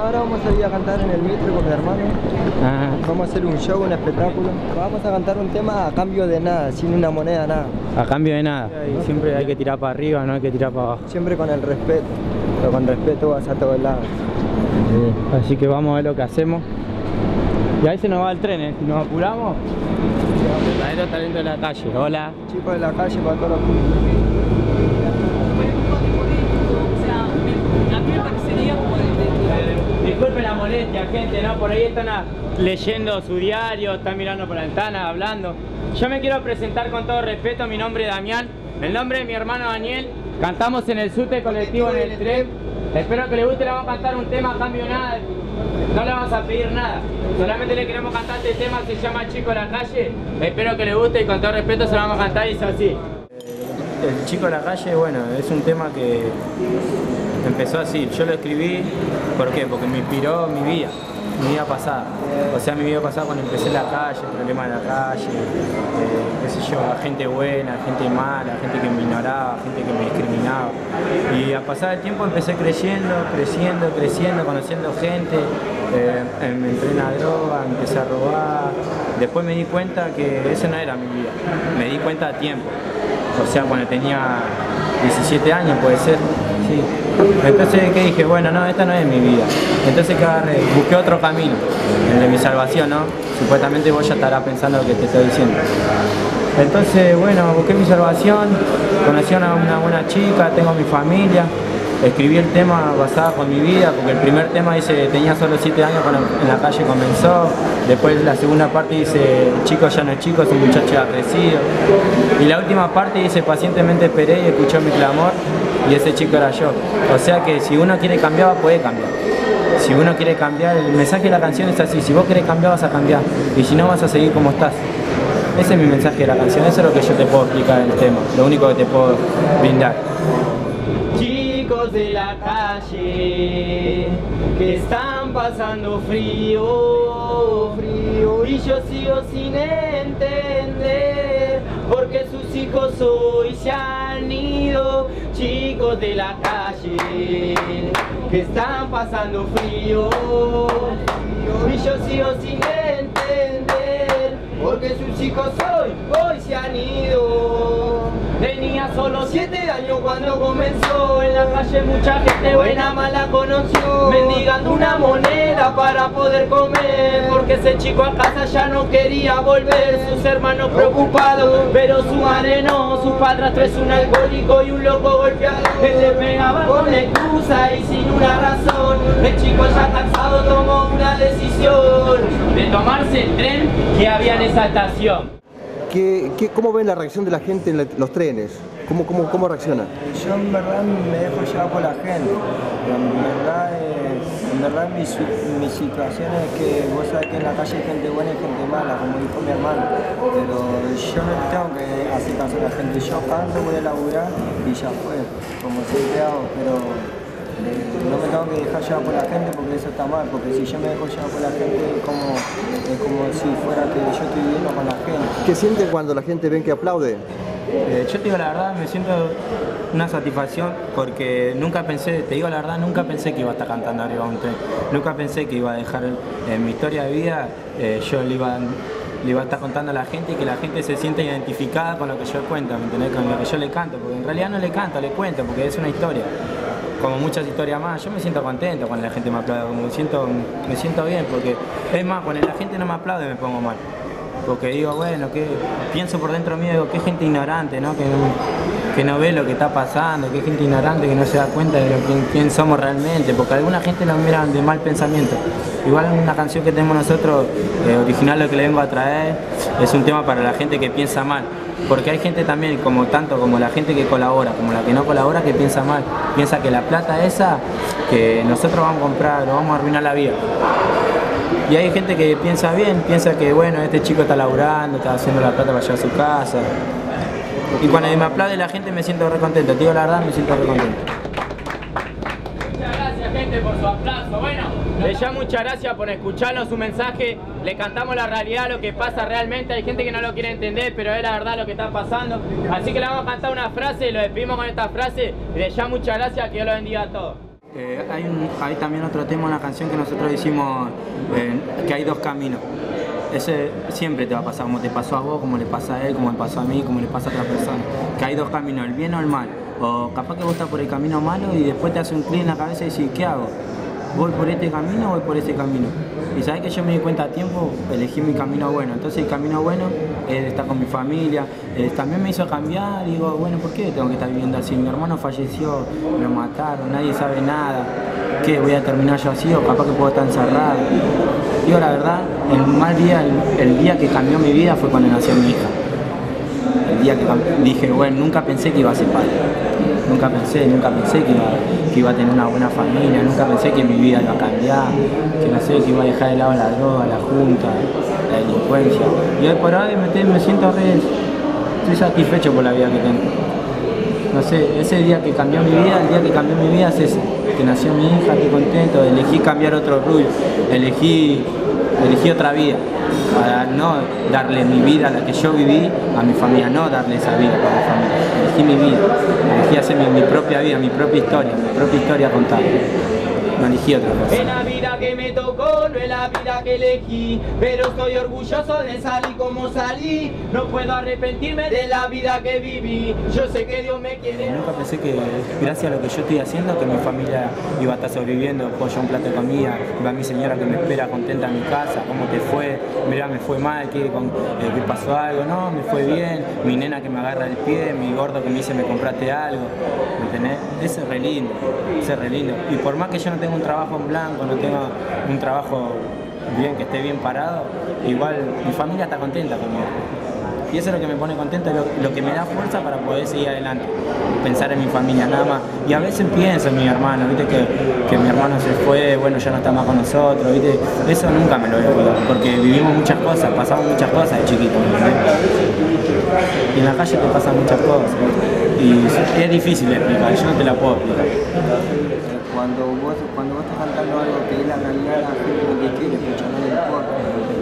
ahora vamos a ir a cantar en el Mitre con mi hermano. Ah, Vamos a hacer un show, un espectáculo. Vamos a cantar un tema a cambio de nada, sin una moneda, nada. a cambio de nada. Y siempre hay que tirar para arriba, no hay que tirar para abajo. Siempre con el respeto, pero con respeto vas a todos lados. Así que vamos a ver lo que hacemos. Y ahí se nos va el tren, ¿eh? Si nos apuramos. Verdadero talento de la calle. Hola. Chicos de la calle para todos los... Disculpe la molestia, gente, ¿no? Por ahí están leyendo su diario, están mirando por la ventana, hablando. Yo me quiero presentar con todo respeto, mi nombre es Damián, el nombre de mi hermano Daniel. Cantamos en el subte colectivo en el tren. Espero que les guste, le vamos a cantar un tema a cambio de nada. No le vamos a pedir nada, solamente le queremos cantar este tema que se llama Chico de la Calle. Espero que les guste y con todo respeto se lo vamos a cantar y dice así. El Chico de la Calle, bueno, es un tema que empezó así. Yo lo escribí, ¿por qué? Porque me inspiró mi vida pasada. O sea, mi vida pasada cuando empecé en la calle, el problema de la calle, qué sé yo, gente buena, gente mala, gente que me ignoraba, gente que me discriminaba. Y a pasar el tiempo empecé creciendo, conociendo gente, me entré en la droga, empecé a robar. Después me di cuenta que esa no era mi vida, me di cuenta a tiempo. O sea, cuando tenía 17 años puede ser, sí. Entonces, ¿qué dije? Bueno, no, esta no es mi vida. Entonces, ¿qué agarré? Busqué otro camino, el de mi salvación, ¿no? Supuestamente vos ya estarás pensando lo que te estoy diciendo. Entonces, bueno, busqué mi salvación, conocí a una buena chica, tengo mi familia. Escribí el tema basado con mi vida, porque el primer tema dice, tenía solo 7 años cuando en la calle comenzó. Después la segunda parte dice, chico ya no es chico, es un muchacho ya crecido. Y la última parte dice, pacientemente esperé y escuchó mi clamor, y ese chico era yo. O sea que si uno quiere cambiar, puede cambiar. Si uno quiere cambiar, el mensaje de la canción es así, si vos querés cambiar, vas a cambiar. Y si no, vas a seguir como estás. Ese es mi mensaje de la canción, eso es lo que yo te puedo explicar en el tema, lo único que te puedo brindar. Chicos de la calle que están pasando frío, y yo sigo sin entender porque sus hijos hoy se han ido. Chicos de la calle que están pasando frío, y yo sigo sin entender porque sus hijos hoy se han ido. Tenía solo 7 años cuando comenzó, en la calle mucha gente buena mala conoció, mendigando una moneda para poder comer, porque ese chico a casa ya no quería volver, sus hermanos preocupados, pero su madre no, su padrastro es un alcohólico y un loco golpeado, él le pegaba con excusa y sin una razón, el chico ya cansado tomó una decisión de tomarse el tren que había en esa estación. ¿Cómo ven la reacción de la gente en los trenes? ¿Cómo reacciona? Yo en verdad me dejo llevar por la gente. En verdad mi situación es que vos sabés que en la calle hay gente buena y gente mala, como dijo mi hermano. Pero yo no tengo que hacer caso a la gente. Yo canto, voy a laburar y ya fue, como siempre hago. Pero no me tengo que dejar llevar por la gente porque eso está mal. Porque si yo me dejo llevar por la gente es como si fuera que yo estoy viviendo con la gente. ¿Qué sienten cuando la gente ven que aplaude? Yo te digo la verdad, me siento una satisfacción porque nunca pensé, te digo la verdad, nunca pensé que iba a estar cantando arriba de un tren. Nunca pensé que iba a dejar en mi historia de vida, yo le iba a estar contando a la gente y que la gente se sienta identificada con lo que yo cuento, ¿me entendés? Con lo que yo le canto, porque en realidad no le canto, le cuento, porque es una historia. Como muchas historias más, yo me siento contento cuando la gente me aplaude, me siento bien, porque es más, cuando la gente no me aplaude me pongo mal. Porque digo, bueno, que pienso por dentro mío, digo, qué gente ignorante, ¿no? Que no ve lo que está pasando, qué gente ignorante que no se da cuenta de quién somos realmente, porque alguna gente nos mira de mal pensamiento. Igual una canción que tenemos nosotros, original, lo que le vengo a traer, es un tema para la gente que piensa mal. Porque hay gente también, tanto como la gente que colabora, como la que no colabora, que piensa mal. Piensa que la plata esa, que nosotros vamos a comprar, lo vamos a arruinar la vida. Y hay gente que piensa bien, piensa que bueno, este chico está laburando, está haciendo la plata para llevar a su casa. Y cuando me aplaude la gente me siento re contento, te digo la verdad, me siento re contento. Muchas gracias gente por su aplauso. Bueno, les llamo muchas gracias por escucharnos su mensaje, le cantamos la realidad, lo que pasa realmente. Hay gente que no lo quiere entender, pero es la verdad lo que está pasando. Así que le vamos a cantar una frase y lo despedimos con esta frase. Y les llamo muchas gracias, que Dios los bendiga a todos. Hay también otro tema, una canción que nosotros hicimos, que hay dos caminos. Ese siempre te va a pasar, como te pasó a vos, como le pasa a él, como me pasó a mí, como le pasa a otra persona. Que hay dos caminos, el bien o el mal. O capaz que vos estás por el camino malo y después te hace un clic en la cabeza y decís, ¿qué hago? ¿Voy por este camino o voy por ese camino? Y sabés que yo me di cuenta a tiempo, elegí mi camino bueno. Entonces el camino bueno es estar con mi familia. También me hizo cambiar y digo, bueno, ¿por qué tengo que estar viviendo así? Mi hermano falleció, lo mataron, nadie sabe nada. ¿Qué? ¿Voy a terminar yo así o capaz que puedo estar encerrado? Digo la verdad, el mal día, el día que cambió mi vida fue cuando nació mi hija. El día que dije, bueno, nunca pensé que iba a ser padre. Nunca pensé que iba a tener una buena familia, nunca pensé que mi vida iba a cambiar, que no sé, que iba a dejar de lado la droga, la junta, la delincuencia. Y hoy por hoy me siento estoy satisfecho por la vida que tengo. No sé, ese día que cambió mi vida, el día que cambió mi vida es ese, que nació mi hija, estoy contento, elegí cambiar otro rubro, elegí otra vida, para no darle mi vida, la que yo viví, a mi familia, no darle esa vida para mi familia. Elegí mi vida, elegí hacer mi propia vida, mi propia historia contada. No elegí otra cosa. Es la vida que me tocó, no es la vida que elegí, pero estoy orgulloso de salir como salí. No puedo arrepentirme de la vida que viví. Yo sé que Dios me quiere. Nunca pensé que gracias a lo que yo estoy haciendo, que mi familia iba a estar sobreviviendo, pollo, un plato de comida, va mi señora que me espera contenta en mi casa, ¿cómo te fue? Mirá, me fue mal, ¿qué pasó algo? No, me fue bien, mi nena que me agarra el pie, mi gordo que me dice me compraste algo, ¿me entendés? Eso es re lindo, Y por más que yo no tenga un trabajo en blanco, no tenga un trabajo bien, que esté bien parado, igual mi familia está contenta conmigo. Y eso es lo que me pone contento, lo que me da fuerza para poder seguir adelante, pensar en mi familia nada más. Y a veces pienso en mi hermano, viste que mi hermano se fue, bueno, ya no está más con nosotros, viste, eso nunca me lo voy a olvidar, porque vivimos muchas cosas, pasamos muchas cosas de chiquito, ¿verdad? Y en la calle te pasan muchas cosas, y es difícil de explicar, yo no te la puedo explicar. Cuando vos estás cantando algo que es la realidad, la gente lo que quiere escuchar, no le importa,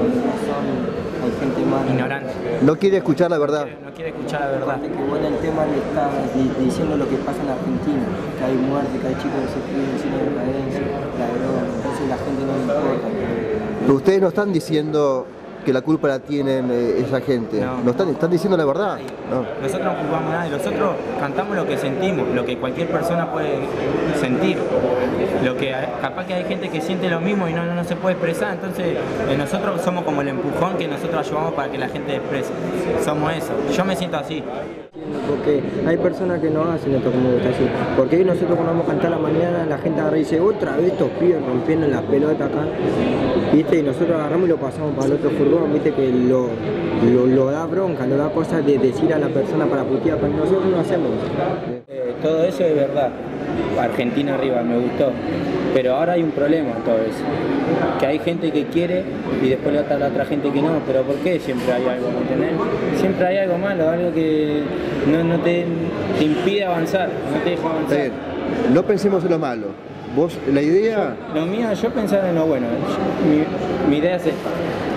hay gente más ignorante. No quiere escuchar la verdad. No quiere escuchar la verdad. Que bueno, el tema le está diciendo lo que pasa en Argentina, que hay muerte, que hay chicos que se piden sin decadencia, la droga, entonces la gente no le importa. Pero ustedes no están diciendo que la culpa la tienen esa gente. No están diciendo la verdad. No. Nosotros no culpamos a nadie, nosotros cantamos lo que sentimos, lo que cualquier persona puede sentir. Lo que capaz que hay gente que siente lo mismo y no se puede expresar, entonces nosotros somos como el empujón que nosotros ayudamos para que la gente exprese. Somos eso. Yo me siento así. Porque hay personas que no hacen esto como está así. Porque nosotros cuando vamos a cantar a la mañana, la gente agarra y dice, otra vez estos pibes rompiendo las pelotas acá. ¿Viste? Y nosotros agarramos y lo pasamos para el otro furgón, viste que lo da bronca, lo da cosas de decir a la persona para putear, pero nosotros no hacemos. Todo eso es verdad. Argentina arriba, me gustó. Pero ahora hay un problema en todo eso. Que hay gente que quiere y después le está la otra gente que no. Pero ¿por qué siempre hay algo, ¿me entendés? Siempre hay algo malo, algo que no te impide avanzar, no te deja avanzar. No pensemos en lo malo. Vos, la idea... Lo mío, yo pensar en lo bueno. Mi idea es esta.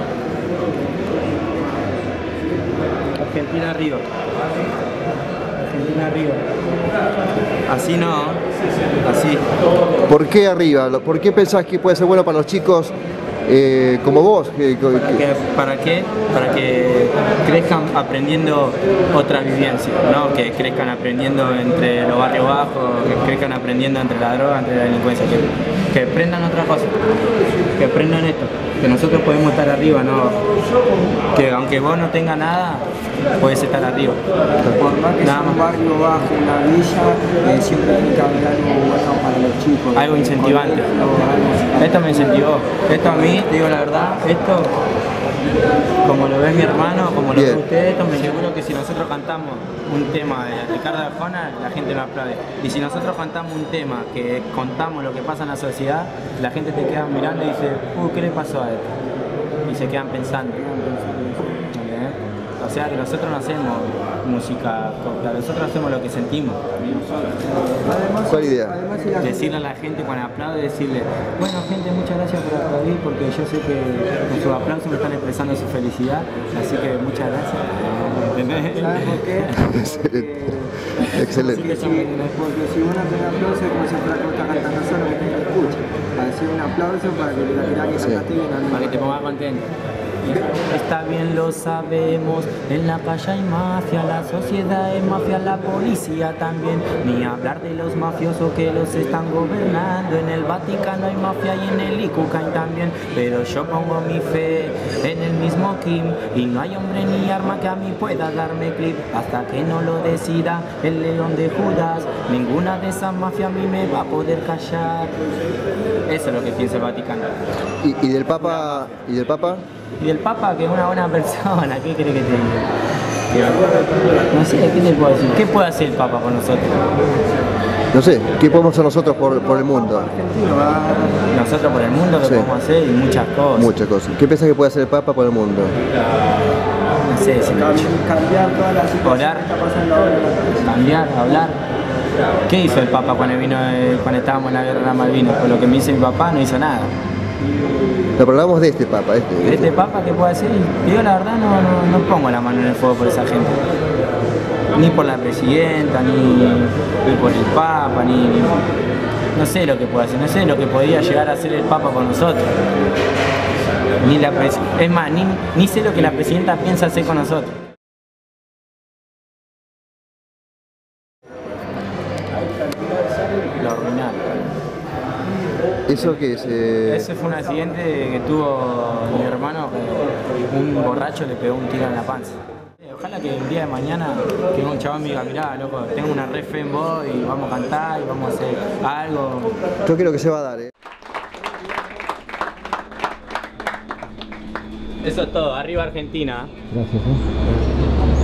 Argentina arriba. Argentina arriba. Así no, así. ¿Por qué arriba? ¿Por qué pensás que puede ser bueno para los chicos como vos? ¿Para qué? Para que crezcan aprendiendo otra vivencia, ¿no? Que crezcan aprendiendo entre los barrios bajos, que crezcan aprendiendo entre la droga, entre la delincuencia, que aprendan otra cosa, que aprendan esto, que nosotros podemos estar arriba, ¿no? Que aunque vos no tengas nada, puedes estar arriba. Por más que sea un barrio bajo, una villa, siempre hay que haber algo bueno para los chicos. Algo incentivante. Esto me incentivó. Esto a mí, te digo la verdad, esto, como lo ve mi hermano, como lo ve usted, esto me aseguro que si nosotros cantamos un tema de Ricardo Arjona, la gente lo aplaude. Y si nosotros cantamos un tema que contamos lo que pasa en la sociedad, la gente te queda mirando y dice, ¿qué le pasó a él? Y se quedan pensando. O sea que nosotros no hacemos música copla, nosotros hacemos lo que sentimos. ¿Cuál idea? Decirle a la gente cuando aplaude, decirle, bueno gente, muchas gracias por aplaudir porque yo sé que con sus aplausos me están expresando su felicidad, así que muchas gracias. ¿Sabes por qué? Porque Excelente. Porque si uno te aplauso es como si fuera que vos estás cantando solo, que nadie te escucha. Hacer un aplauso para que la que cantaste bien. Para que te pongas contento. Está bien, lo sabemos, en la calle hay mafia, la sociedad es mafia, la policía también. Ni hablar de los mafiosos que los están gobernando. En el Vaticano hay mafia y en el Icucain también. Pero yo pongo mi fe en el mismo Kim, y no hay hombre ni arma que a mí pueda darme clip. Hasta que no lo decida el león de Judas, ninguna de esas mafias a mí me va a poder callar. Eso es lo que piensa el Vaticano. ¿Y del Papa? ¿Y del Papa? Y el Papa, que es una buena persona, ¿qué quiere que te diga? No sé, ¿qué te puedo decir? ¿Qué puede hacer el Papa por nosotros? No sé, ¿qué podemos hacer nosotros por el mundo? Nosotros por el mundo, ¿qué podemos hacer? Y muchas cosas. Muchas cosas. ¿Qué piensas que puede hacer el Papa por el mundo? No sé, si Cambiar toda la situación orar, que está pasando ahora en la calle. cambiar, hablar. ¿Qué hizo el Papa cuando estábamos en la guerra de las Malvinas? Por lo que me dice mi papá, no hizo nada. Pero hablamos de este Papa, ¿De este Papa qué puede hacer? Yo la verdad no pongo la mano en el fuego por esa gente. Ni por la presidenta, ni por el Papa, ni no sé lo que puede hacer, no sé lo que podría llegar a hacer el Papa con nosotros. Es más, ni sé lo que la presidenta piensa hacer con nosotros. Lo arruinaron. ¿Eso qué es? Ese fue un accidente que tuvo mi hermano, un borracho le pegó un tiro en la panza. Ojalá que el día de mañana que un chabón me diga, mirá, loco, tengo una re fe en vos y vamos a cantar y vamos a hacer algo. Yo creo que se va a dar, Eso es todo, arriba Argentina. Gracias.